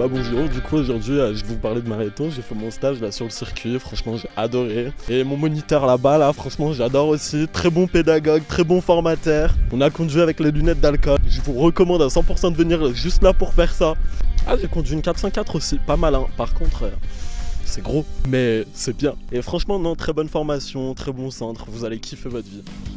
Bah bonjour, du coup aujourd'hui je vais vous parler de marathon, j'ai fait mon stage là sur le circuit, franchement j'ai adoré. Et mon moniteur là-bas là, franchement j'adore aussi, très bon pédagogue, très bon formateur. On a conduit avec les lunettes d'alcool, je vous recommande à 100% de venir juste là pour faire ça. Ah j'ai conduit une 404 aussi, pas mal hein, par contre... c'est gros, mais c'est bien. Et franchement, non, très bonne formation, très bon centre, vous allez kiffer votre vie.